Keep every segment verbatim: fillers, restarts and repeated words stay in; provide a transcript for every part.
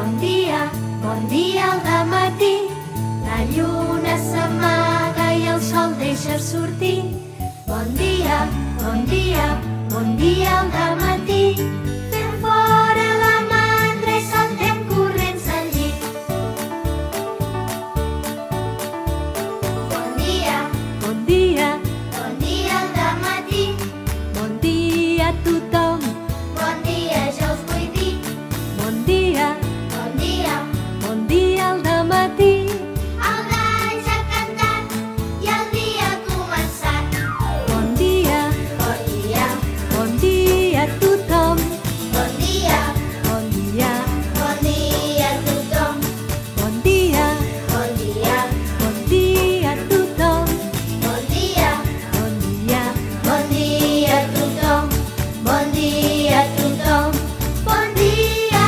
bon dia, bon dia al dematí. La lluna s'amaga i el sol deixa sortir. Bon dia, bon dia, bon dia al dematí. Fem fora la mandra i saltem corrents al llit. Bon dia, Bon dia, bon dia al dematí. bon dia a tothom. Bon dia, ja us vull dir. Bon dia, Bon dia, bon dia al dematí. el gall ja ha cantat i el dia ha començat. Bon dia, Bon dia, bon dia a tothom. bon dia, Bon dia, bon dia a tothom. bon dia, Bon dia, bon dia a tothom. bon dia, Bon dia, bon dia a tothom. Bon dia a tothom. Bon dia.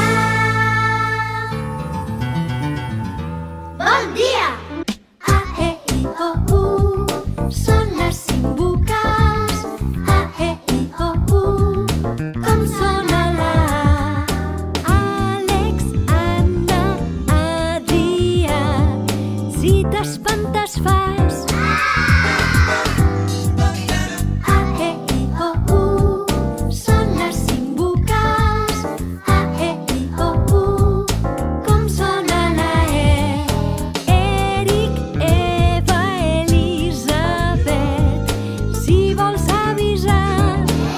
Bon dia. A, E, I, O, U són les cinc vocals. A, E, I, O, U. Com sona la A? Àlex, Anna, Adrià. Si t'espantes fas A, E, I, O, U són les cinc vocals. A, E, I, O, U. Com sona la E? Eric, Eva, Elisabet. Si vols avisar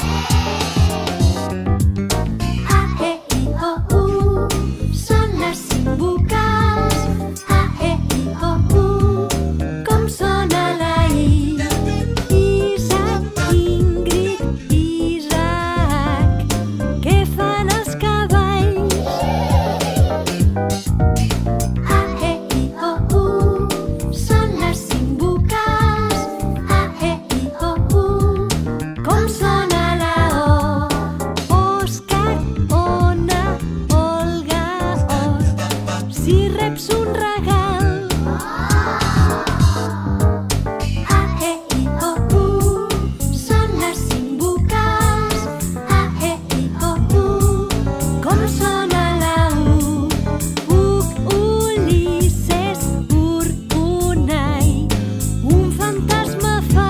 A, E, I, O, U són les cinc vocals. A, E, I, O, U. Com sona la I? Isaac, Ingrid, Isaac. Què fan els cavalls? A, E, I, O, U són les cinc vocals. A, E, I, O, U. Com sona la O? Òscar, Ona, Olga, Or. Si reps un regal A, E, I, O, U són les cinc vocals. A, E, I, O, U. Com sona la U? Puc, Ulisses, Ur, Unai. Un fantasma fa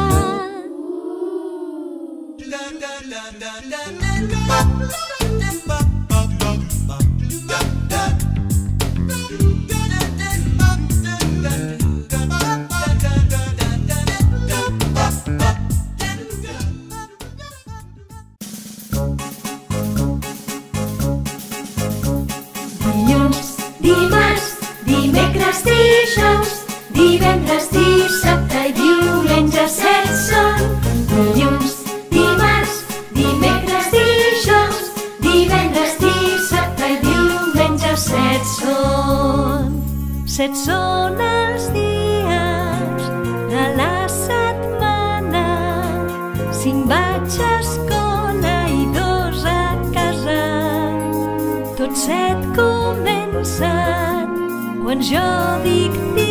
Dilluns, dimarts, dimecres, dijous, divendres, dissabte i diumenge set són. Dilluns, dimarts, dimecres, dijous, divendres, dissabte i diumenge set són. set són els dies de la setmana. Cinc vaig a escola i dos a casa. Tots set comencen quan jo dic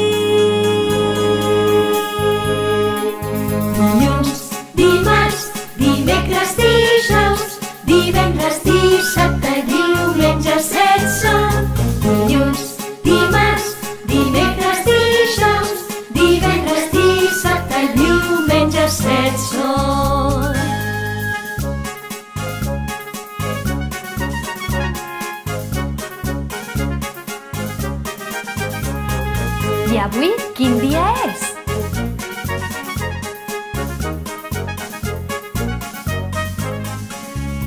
dit. Dilluns, dimarts, dimecres, dijous, divendres, dissabte i diumenge set són. Dilluns, dimarts, dimecres, dijous, divendres, dissabte i diumenge set són. I avui quin dia és?